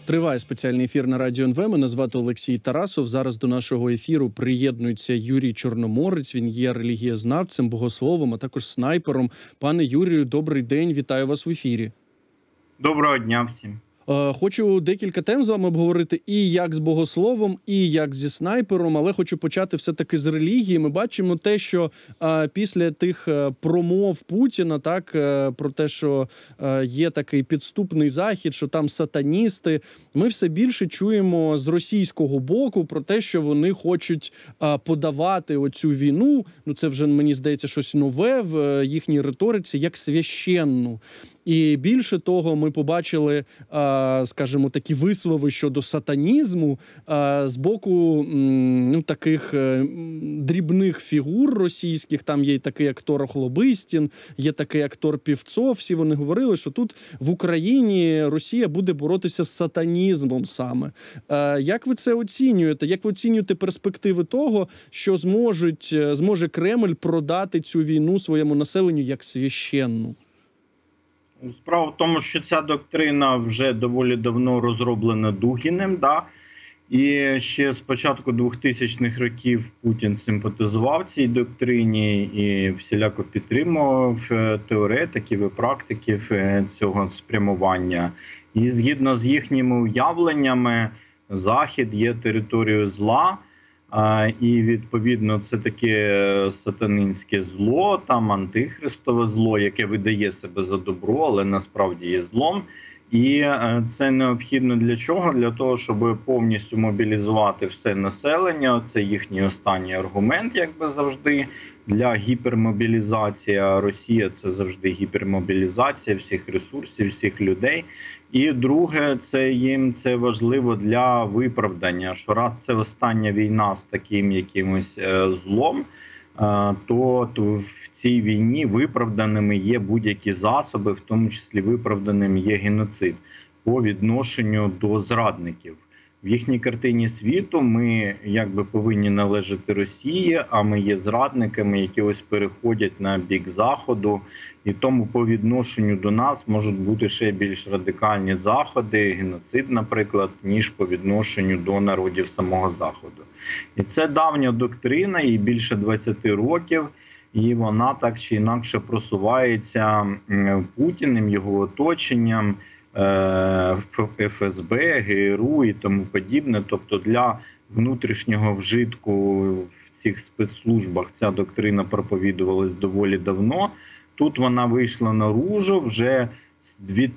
Триває спеціальний ефір на Радіо НВ. Мене звати Олексій Тарасов. Зараз до нашого ефіру приєднується Юрій Чорноморець. Він є релігієзнавцем, богословом, а також снайпером. Пане Юрію, добрий день. Вітаю вас в ефірі. Доброго дня всім. Хочу декілька тем з вами обговорити і як з богословом, і як зі снайпером, але хочу почати все-таки з релігії. Ми бачимо те, що після тих промов Путіна, так, про те, що є такий підступний захід, що там сатаністи, ми все більше чуємо з російського боку про те, що вони хочуть подавати оцю війну, ну це вже, мені здається, щось нове в їхній риториці, як священну. І більше того, ми побачили, скажімо, такі вислови щодо сатанізму з боку таких дрібних фігур російських. Там є такий актор Охлобистін, є такий актор Півцов. Всі вони говорили, що тут в Україні Росія буде боротися з сатанізмом саме. Як ви це оцінюєте? Як ви оцінюєте перспективи того, що зможе Кремль продати цю війну своєму населенню як священну? Справа в тому, що ця доктрина вже доволі давно розроблена Дугіним, да? І ще з початку 2000-х років Путін симпатизував цій доктрині і всіляко підтримував теоретиків і практиків цього спрямування. І згідно з їхніми уявленнями, Захід є територією зла, і відповідно це таке сатанинське зло, там антихристове зло, яке видає себе за добро, але насправді є злом. І це необхідно для чого? Для того, щоб повністю мобілізувати все населення. Це їхній останній аргумент, як би завжди, для гіпермобілізації. А Росія – це завжди гіпермобілізація всіх ресурсів, всіх людей. І друге, це важливо для виправдання, що раз це остання війна з таким якимось злом, то в цій війні виправданими є будь-які засоби, в тому числі виправданим є геноцид по відношенню до зрадників. В їхній картині світу ми якби повинні належати Росії, а ми є зрадниками, які ось переходять на бік Заходу. І тому по відношенню до нас можуть бути ще більш радикальні заходи, геноцид, наприклад, ніж по відношенню до народів самого Заходу. І це давня доктрина, їй більше 20 років, і вона так чи інакше просувається Путіним, його оточенням, ФСБ, ГРУ і тому подібне. Тобто для внутрішнього вжитку в цих спецслужбах ця доктрина проповідувалась доволі давно. Тут вона вийшла наружу, вже з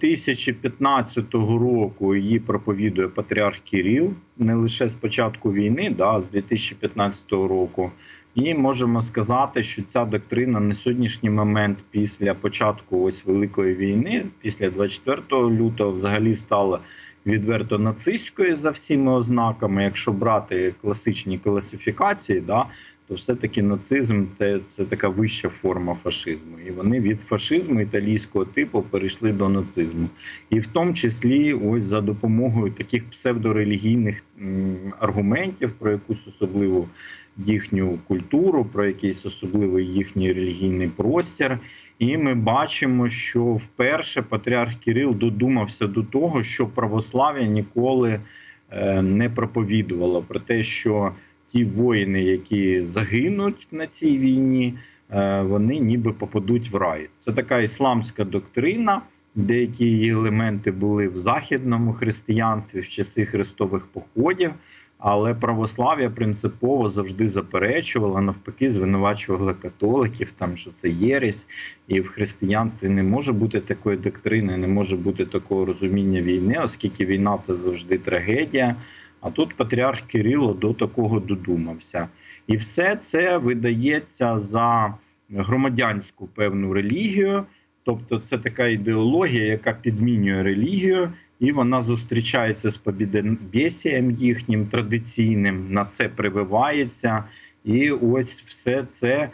2015 року її проповідує патріарх Кирил, не лише з початку війни, а з 2015 року. І можемо сказати, що ця доктрина на сьогоднішній момент після початку ось Великої війни, після 24 лютого, взагалі стала відверто нацистською за всіми ознаками. Якщо брати класичні класифікації, то все-таки нацизм – це така вища форма фашизму. І вони від фашизму італійського типу перейшли до нацизму. І в тому числі ось за допомогою таких псевдорелігійних аргументів про якусь особливу їхню культуру, про якийсь особливий їхній релігійний простір. І ми бачимо, що вперше патріарх Кирил додумався до того, що православ'я ніколи не проповідувало про те, що ті воїни, які загинуть на цій війні, вони ніби попадуть в рай. Це така ісламська доктрина, деякі її елементи були в західному християнстві в часи хрестових походів, але православ'я принципово завжди заперечувало, навпаки звинувачувало католиків, що це єресь, і в християнстві не може бути такої доктрини, не може бути такого розуміння війни, оскільки війна – це завжди трагедія. А тут патріарх Кирило до такого додумався. І все це видається за громадянську певну релігію, тобто це така ідеологія, яка підмінює релігію, і вона зустрічається з побєдобєсієм їхнім традиційним, на це прививається. І ось все це,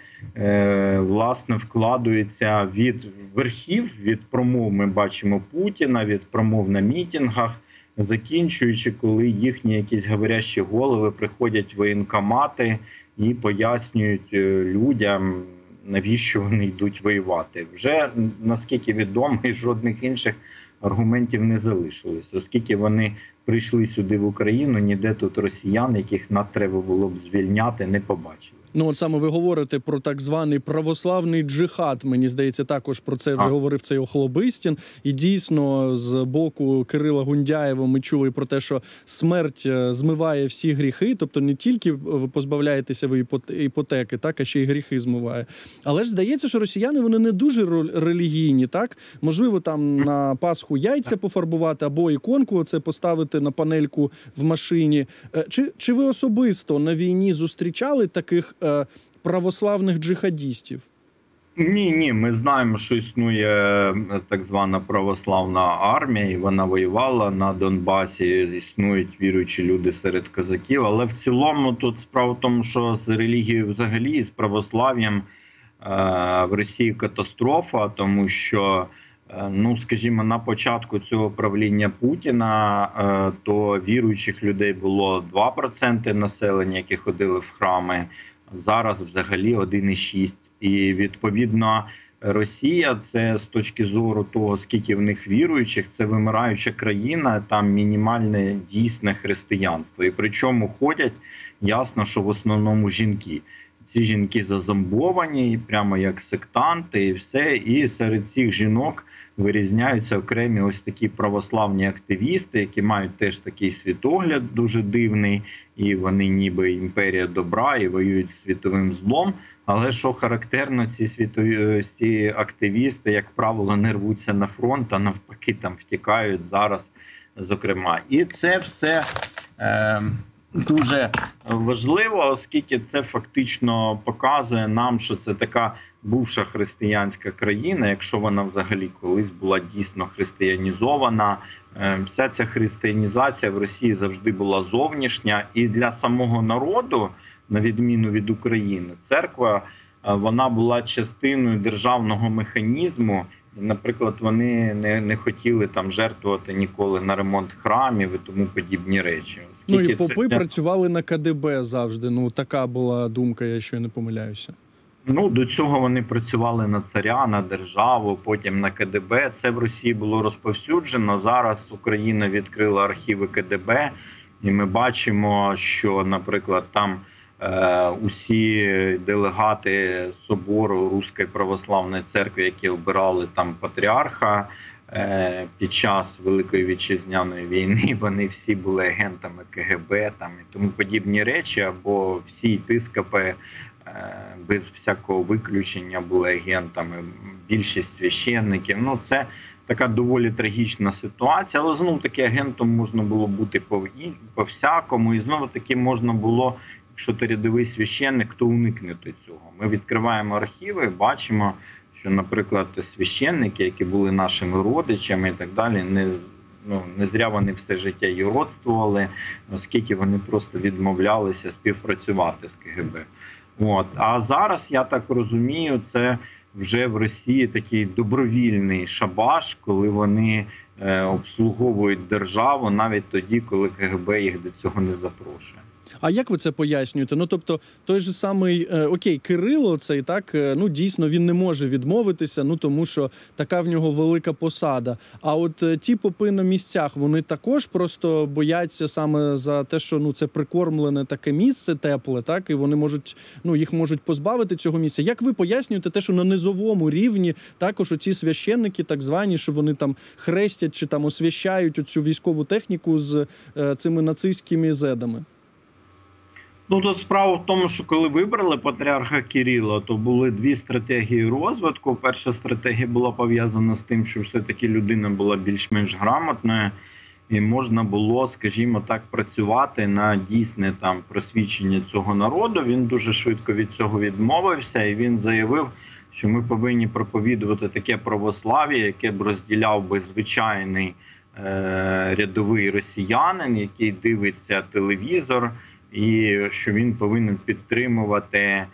власне, вкладується від верхів, від промов ми бачимо Путіна, від промов на мітингах, закінчуючи, коли їхні якісь говорящі голови приходять в воєнкомати і пояснюють людям, навіщо вони йдуть воювати. Вже, наскільки відомо, жодних інших аргументів не залишилось, оскільки вони прийшли сюди в Україну, ніде тут росіян, яких треба було б звільняти, не побачили. Ну, от саме ви говорите про так званий православний джихад. Мені здається, також про це вже говорив цей Охлобистін. І дійсно, з боку Кирила Гундяєва ми чули про те, що смерть змиває всі гріхи. Тобто не тільки позбавляєтеся ви іпотеки, так, а ще й гріхи змиває. Але ж здається, що росіяни, вони не дуже релігійні, так? Можливо, там на Пасху яйця пофарбувати або іконку оце поставити на панельку в машині. Чи ви особисто на війні зустрічали таких православних джихадістів? Ні, ми знаємо, що існує так звана православна армія, і вона воювала на Донбасі, існують віруючі люди серед козаків, але в цілому тут справа в тому, що з релігією взагалі, і з православ'ям в Росії катастрофа, тому що, ну, скажімо, на початку цього правління Путіна, то віруючих людей було 2% населення, які ходили в храми. Зараз взагалі 1,6. І відповідно Росія, це з точки зору того, скільки в них віруючих, це вимираюча країна, там мінімальне дійсне християнство. І причому ходять, ясно, що в основному жінки. Ці жінки зазомбовані, прямо як сектанти і все. І серед цих жінок вирізняються окремі ось такі православні активісти, які мають теж такий світогляд дуже дивний, і вони ніби імперія добра і воюють з світовим злом. Але що характерно, ці активісти, як правило, не рвуться на фронт, а навпаки там втікають зараз, зокрема. І це все дуже важливо, оскільки це фактично показує нам, що це така бувша християнська країна, якщо вона взагалі колись була дійсно християнізована. Вся ця християнізація в Росії завжди була зовнішня, і для самого народу, на відміну від України, церква, вона була частиною державного механізму. Наприклад, вони не хотіли там жертвувати ніколи на ремонт храмів і тому подібні речі. Ну і попи працювали на КДБ завжди. Ну, така була думка, якщо я не помиляюся. Ну, до цього вони працювали на царя, на державу, потім на КДБ. Це в Росії було розповсюджено. Зараз Україна відкрила архіви КДБ, і ми бачимо, що, наприклад, там усі делегати собору Руської православної церкви, які обирали там патріарха під час Великої Вітчизняної війни, вони всі були агентами КГБ там, і тому подібні речі, або всі єпископи без всякого виключення були агентами, більшість священників. Ну, це така доволі трагічна ситуація, але знову-таки агентом можна було бути по-всякому, і знову-таки можна було, якщо ти рядовий священник, то уникнути цього. Ми відкриваємо архіви, бачимо, що, наприклад, священники, які були нашими родичами і так далі, не зря вони все життя юродствували, оскільки вони просто відмовлялися співпрацювати з КГБ. А зараз, я так розумію, це вже в Росії такий добровільний шабаш, коли вони обслуговують державу навіть тоді, коли КГБ їх до цього не запрошує. А як ви це пояснюєте? Ну, тобто, той же самий, Кирило цей, так, ну, дійсно, він не може відмовитися, ну, тому що така в нього велика посада. А от ті попи на місцях, вони також просто бояться саме за те, що, ну, це прикормлене таке місце тепле, так, і вони можуть, ну, їх можуть позбавити цього місця. Як ви пояснюєте те, що на низовому рівні також оці священники, так звані, що вони там хрестять чи там освящають оцю військову техніку з цими нацистськими зедами? Ну, тут справа в тому, що коли вибрали патріарха Кирила, то були дві стратегії розвитку. Перша стратегія була пов'язана з тим, що все-таки людина була більш-менш грамотною, і можна було, скажімо так, працювати на дійсне там просвічення цього народу. Він дуже швидко від цього відмовився, і він заявив, що ми повинні проповідувати таке православ'я, яке б розділяв би звичайний рядовий росіянин, який дивиться телевізор, і що він повинен підтримувати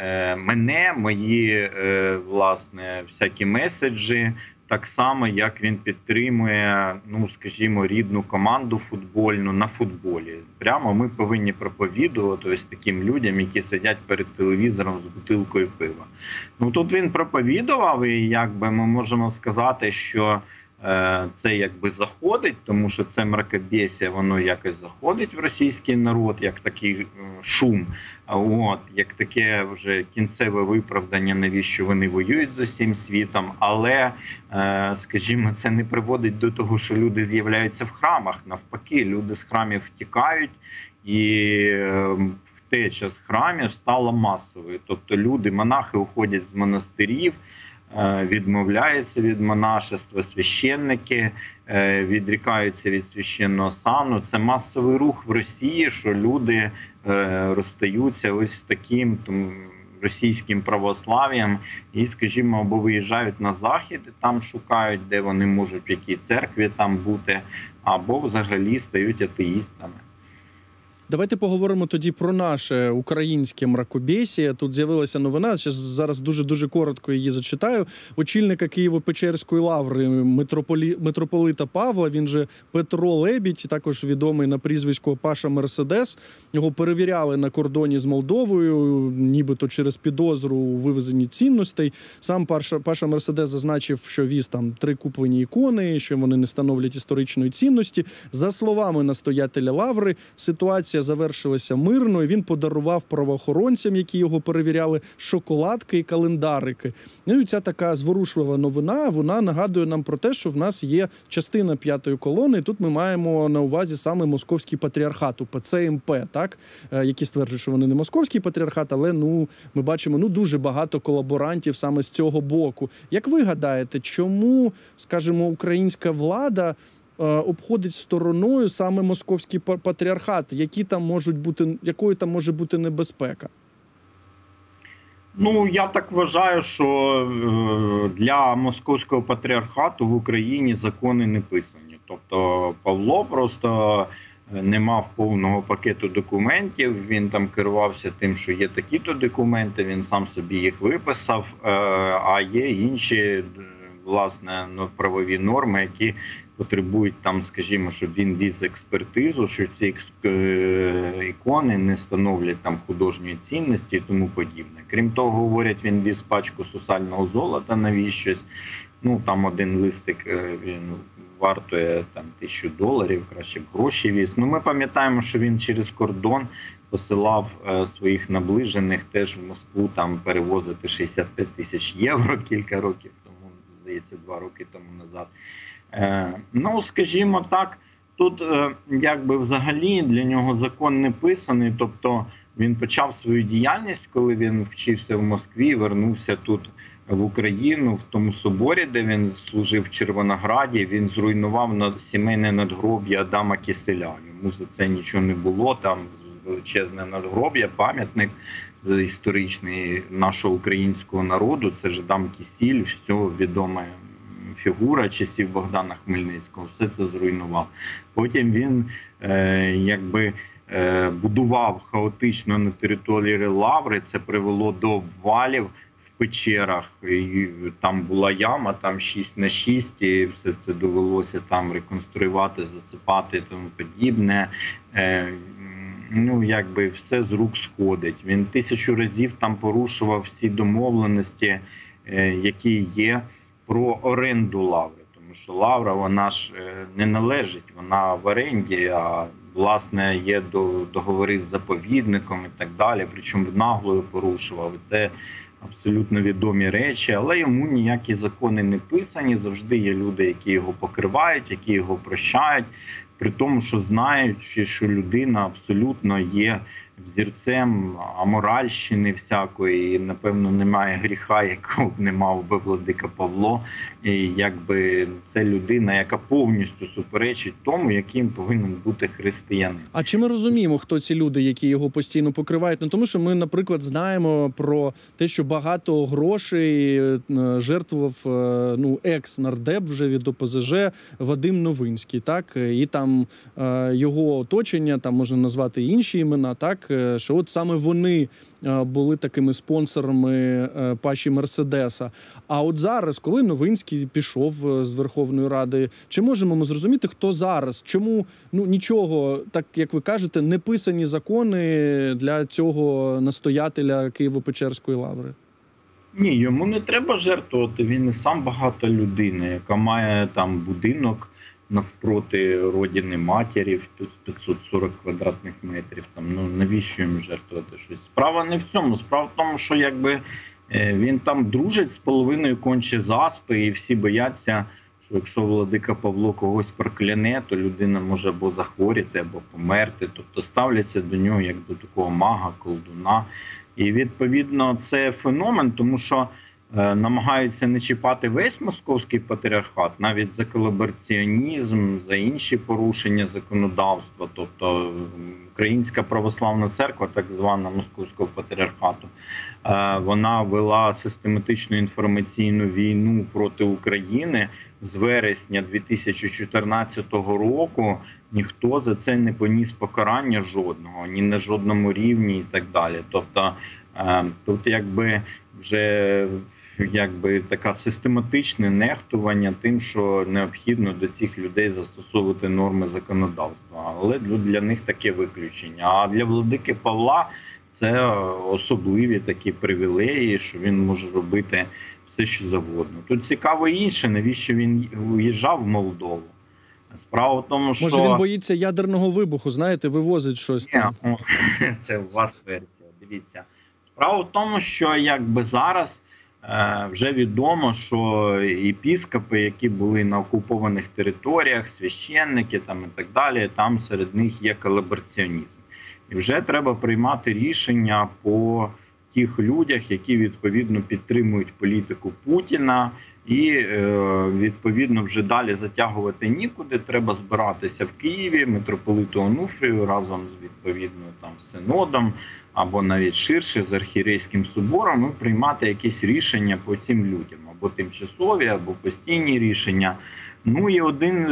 мене, мої, власне, всякі меседжі, так само, як він підтримує, ну, скажімо, рідну команду футбольну на футболі. Прямо ми повинні проповідувати ось таким людям, які сидять перед телевізором з бутилкою пива. Ну, тут він проповідував, і якби ми можемо сказати, що це якби заходить, тому що це мракобесія, воно якось заходить в російський народ, як такий шум, як таке вже кінцеве виправдання, навіщо вони воюють з усім світом. Але, скажімо, це не приводить до того, що люди з'являються в храмах. Навпаки, люди з храмів втікають, і втеча з храмів стала масовою. Тобто люди, монахи уходять з монастирів, відмовляються від монашества, священники відрікаються від священного сану. Це масовий рух в Росії, що люди розстаються ось з таким російським православ'ям і, скажімо, або виїжджають на захід, там шукають, де вони можуть, в якій церкві там бути, або взагалі стають атеїстами. Давайте поговоримо тоді про наше українське мракобесія. Тут з'явилася новина, зараз дуже-дуже коротко її зачитаю. Очільника Києво-Печерської лаври митрополита Павла, він же Петро Лебідь, також відомий на прізвисько Паша Мерседес. Його перевіряли на кордоні з Молдовою, нібито через підозру у вивезенні цінностей. Сам Паша Мерседес зазначив, що віз там 3 куплені ікони, що вони не становлять історичної цінності. За словами настоятеля лаври, ситуація завершилася мирно, і він подарував правоохоронцям, які його перевіряли, шоколадки і календарики. Ну і ця така зворушлива новина, вона нагадує нам про те, що в нас є частина 5-ї колони, і тут ми маємо на увазі саме Московський патріархат, УПЦ МП, так? Які стверджують, що вони не Московський патріархат, але ми бачимо дуже багато колаборантів саме з цього боку. Як ви гадаєте, чому, скажімо, українська влада обходить стороною саме Московський патріархат? Якою там може бути небезпека? Я так вважаю, що для Московського патріархату в Україні закони не писані. Тобто Павло просто не мав повного пакету документів, він там керувався тим, що є такі-то документи, він сам собі їх виписав, а є інші, власне, правові норми, які потребують там, скажімо, щоб він віз експертизу, що ці ікони не становлять там художньої цінності і тому подібне. Крім того, говорять, він віз пачку сусального золота навіщось. Там один листик він вартує там $1000, краще б гроші віз. Ми пам'ятаємо, що він через кордон посилав своїх наближених теж в Москву там перевозити 65 тисяч євро кілька років тому, здається, 2 роки тому назад. Скажімо так, тут якби взагалі для нього закон не писаний, тобто він почав свою діяльність, коли він вчився в Москві, вернувся тут в Україну, в тому соборі, де він служив в Червонограді, він зруйнував сімейне надгроб'я Адама Киселя. Йому за це нічого не було, там величезне надгроб'я, пам'ятник історичний нашого українського народу, це ж Адам Кисіль, все відоме. Фігура часів Богдана Хмельницького, все це зруйнував. Потім він будував хаотично на території лаври, це привело до обвалів в печерах. І там була яма, там 6х6, і все це довелося там реконструювати, засипати і тому подібне. Все з рук сходить. Він 1000 разів там порушував всі домовленості, які є про оренду лаври, тому що лавра, вона ж не належить, вона в оренді, а власне є договори з заповідником і так далі, причому наглою порушував. Це абсолютно відомі речі, але йому ніякі закони не писані, завжди є люди, які його покривають, які його прощають, при тому, що знають, що людина абсолютно є взірцем аморальщини всякої, і, напевно, немає гріха, якого б не мав би владика Павло. І це людина, яка повністю суперечить тому, яким повинен бути християнин. А чи ми розуміємо, хто ці люди, які його постійно покривають? Тому що ми, наприклад, знаємо про те, що багато грошей жертвував екс-нардеп вже від ОПЗЖ Вадим Новинський, так? І там його оточення, там можна назвати інші імена, так? Що от саме вони були такими спонсорами Паші Мерседеса. А от зараз, коли Новинський пішов з Верховної Ради, чи можемо ми зрозуміти, хто зараз? Чому нічого, так як ви кажете, не писані закони для цього настоятеля Києво-Печерської лаври? Ні, йому не треба жертвувати. Він і сам багата людина, яка має там будинок навпроти родини матері в 540 квадратних метрів. Там ну навіщо йому жертвувати щось? Справа не в цьому. Справа в тому, що якби він там дружить з половиною конче заспи, і всі бояться, що якщо владика Павло когось прокляне, то людина може або захворіти, або померти. Тобто ставляться до нього як до такого мага, колдуна. І відповідно це феномен, тому що намагаються не чіпати весь московський патріархат, навіть за колабораціонізм, за інші порушення законодавства, тобто Українська православна церква, так звана московського патріархату, вона вела систематичну інформаційну війну проти України з вересня 2014 року. Ніхто за це не поніс покарання жодного, ні на жодному рівні і так далі. Тобто тут якби вже така систематичне нехтування тим, що необхідно до цих людей застосовувати норми законодавства. Але для них таке виключення. А для владики Павла це особливі такі привілеї, що він може робити все, що завгодно. Тут цікаво інше, навіщо він уїжджав в Молдову. Справа в тому, що... Може він боїться ядерного вибуху, знаєте, вивозить щось там. Це у вас версія, дивіться. Справа в тому, що якби зараз вже відомо, що єпископи, які були на окупованих територіях, священники там і так далі, там серед них є колабораціонізм. І вже треба приймати рішення по тих людях, які відповідно підтримують політику Путіна. І відповідно вже далі затягувати нікуди. Треба збиратися в Києві митрополиту Онуфрію разом з відповідно там синодом або навіть ширше з архієрейським собором і приймати якісь рішення по цим людям, або тимчасові, або постійні рішення. Ну і один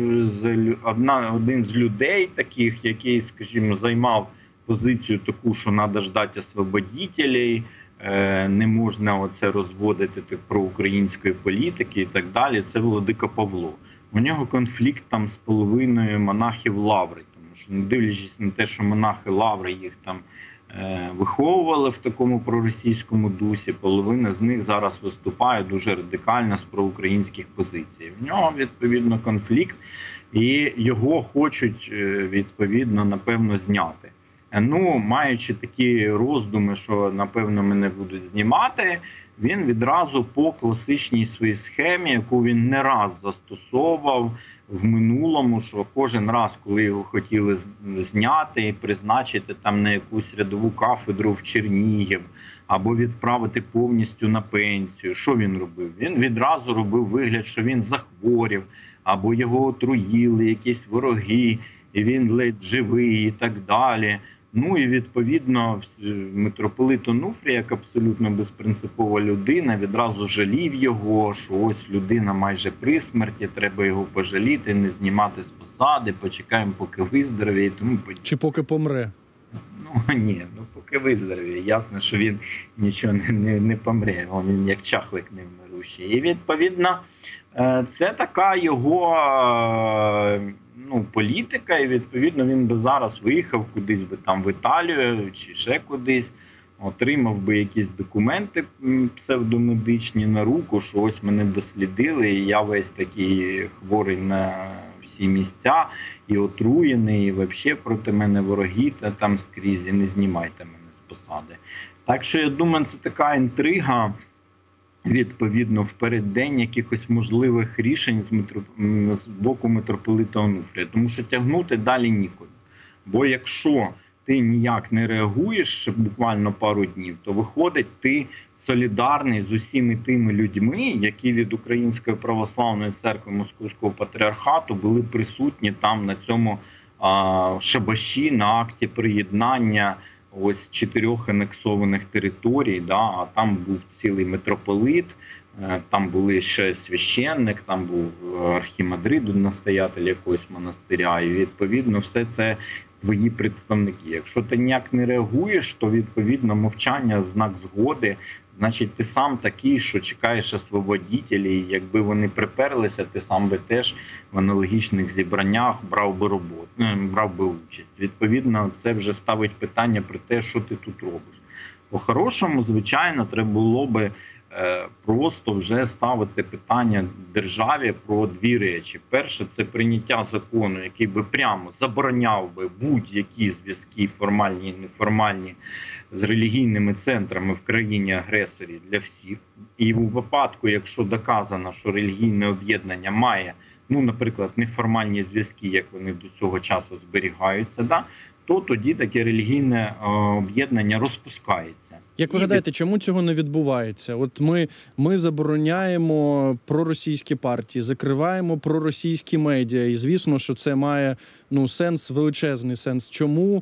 з людей таких, який, скажімо, займав позицію таку, що треба ждати освободітелей, не можна оце розводити про української політики і так далі. Це владика Павло. У нього конфлікт там з половиною монахів Лаври, тому що не дивлячись на те, що монахи Лаври їх там виховували в такому проросійському дусі, половина з них зараз виступає дуже радикально з проукраїнських позицій. В нього відповідно конфлікт і його хочуть відповідно напевно зняти. Ну, маючи такі роздуми, що, напевно, мене будуть знімати, він відразу по класичній своїй схемі, яку він не раз застосовував в минулому, що кожен раз, коли його хотіли зняти і призначити там на якусь рядову кафедру в Чернігів, або відправити повністю на пенсію, що він робив? Він відразу робив вигляд, що він захворів, або його отруїли якісь вороги, і він ледь живий і так далі. Ну і відповідно митрополит Онуфрій, як абсолютно безпринципова людина, відразу жалів його, що ось людина майже при смерті, треба його пожаліти, не знімати з посади, почекаємо, поки виздоровіє і тому подібне. Чи поки помре? Ну ні, поки виздоровіє. Ясно, що він нічого не помре, він як чахлик невмирущий. І відповідно це така його політика, і відповідно він би зараз виїхав кудись би там в Італію чи ще кудись, отримав би якісь документи псевдомедичні на руку, що ось мене дослідили, і я весь такий хворий на всі місця, і отруєний, і взагалі проти мене вороги та там скрізь, і не знімайте мене з посади. Так що я думаю, це така інтрига, відповідно, в переддень якихось можливих рішень з боку митрополита Онуфрія. Тому що тягнути далі нікуди. Бо якщо ти ніяк не реагуєш буквально пару днів, то виходить, ти солідарний з усіма тими людьми, які від Української православної церкви Московського патріархату були присутні там на цьому шабаші, на акті приєднання ось 4 анексованих територій, а там був цілий митрополит, там були ще священник, там був архімандрит, настоятель якогось монастиря, і відповідно все це твої представники. Якщо ти ніяк не реагуєш, то відповідно мовчання – знак згоди, значить ти сам такий, що чекаєш освободітелів, якби вони приперлися, ти сам би теж в аналогічних зібраннях брав би участь. Відповідно, це вже ставить питання про те, що ти тут робиш. По-хорошому, звичайно, треба було би просто вже ставити питання державі про дві речі. Перше, це прийняття закону, який би прямо забороняв би будь-які зв'язки, формальні і неформальні, з релігійними центрами в країні-агресорі для всіх. І у випадку, якщо доказано, що релігійне об'єднання має, наприклад, неформальні зв'язки, як вони до цього часу зберігаються, то тоді таке релігійне об'єднання розпускається. Як ви гадаєте, чому цього не відбувається? От ми забороняємо проросійські партії, закриваємо проросійські медіа, і звісно, що це має сенс, величезний сенс. Чому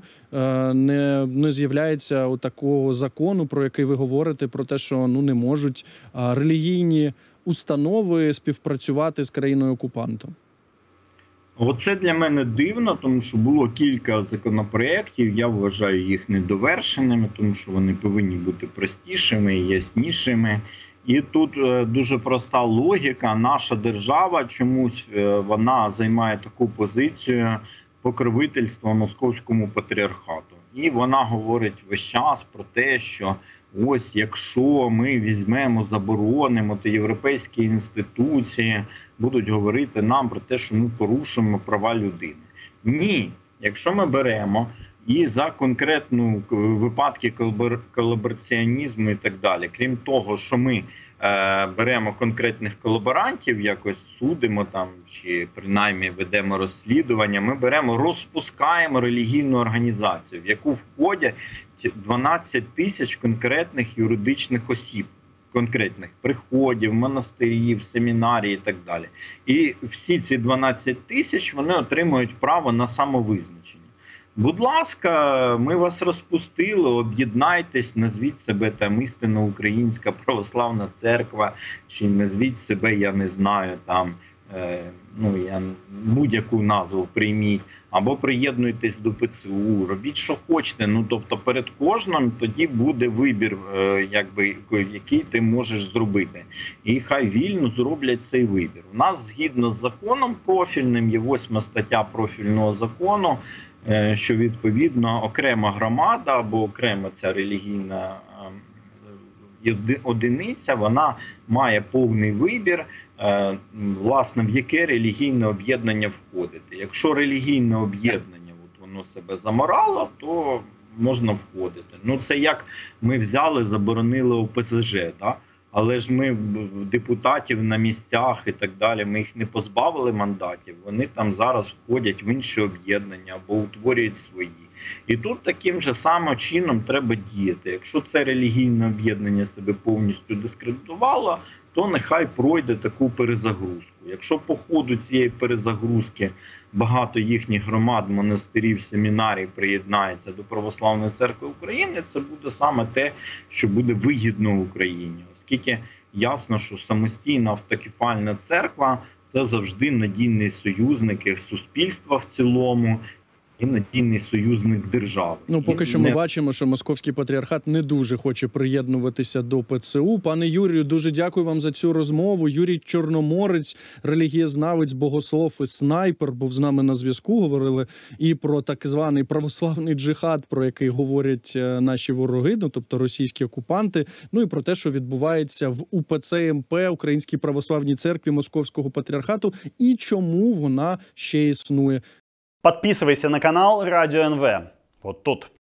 не з'являється такого закону, про який ви говорите, про те, що не можуть релігійні установи співпрацювати з країною-окупантом? Оце для мене дивно, тому що було кілька законопроєктів, я вважаю їх недовершеними, тому що вони повинні бути простішими і яснішими. І тут дуже проста логіка. Наша держава чомусь вона займає таку позицію покровительства Московському патріархату. І вона говорить весь час про те, що ось якщо ми візьмемо, заборонимо, то європейські інституції будуть говорити нам про те, що ми порушуємо права людини. Ні, якщо ми беремо і за конкретну випадки колабораціонізму і так далі, крім того, що ми беремо конкретних колаборантів, якось судимо там, чи принаймні ведемо розслідування, ми розпускаємо релігійну організацію, в яку входять 12 тисяч конкретних юридичних осіб, конкретних приходів, монастирів, семінарій і так далі. І всі ці 12 тисяч, вони отримують право на самовизначення. Будь ласка, ми вас розпустили, об'єднайтесь, назвіть себе там істинно Українська Православна Церква, чи назвіть себе, я не знаю, там, будь-яку назву прийміть, або приєднуйтесь до ПЦУ, робіть, що хочете. Тобто перед кожним тоді буде вибір, який ти можеш зробити. І хай вільно зроблять цей вибір. У нас згідно з законом профільним, є 8 стаття профільного закону, що відповідно окрема громада або окрема ця релігійна одиниця, вона має повний вибір, власне, в яке релігійне об'єднання входити. Якщо релігійне об'єднання воно себе заморало, то можна входити. Це як ми взяли, заборонили ОПЗЖ, але ж ми депутатів на місцях і так далі, ми їх не позбавили мандатів, вони там зараз входять в інші об'єднання або утворюють свої. І тут таким же самим чином треба діяти. Якщо це релігійне об'єднання себе повністю дискредитувало, то нехай пройде таку перезагрузку. Якщо по ходу цієї перезагрузки багато їхніх громад, монастирів, семінарій приєднається до Православної Церкви України, це буде саме те, що буде вигідно Україні. Оскільки ясно, що самостійна автокефальна церква – це завжди надійний союзник суспільства в цілому, і надійний союзник держави. Поки що ми бачимо, що Московський патріархат не дуже хоче приєднуватися до ПЦУ. Пане Юрію, дуже дякую вам за цю розмову. Юрій Чорноморець, релігієзнавець, богослов і снайпер, був з нами на зв'язку. Говорили і про так званий православний джихад, про який говорять наші вороги, тобто російські окупанти, і про те, що відбувається в УПЦ МП, Українській Православній Церкві Московського патріархату, і чому вона ще існує. Подписывайся на канал Радио НВ. Вот тут.